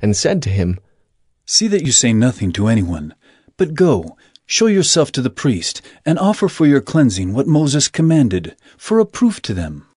and said to him, "See that you say nothing to anyone, but go, show yourself to the priest, and offer for your cleansing what Moses commanded, for a proof to them."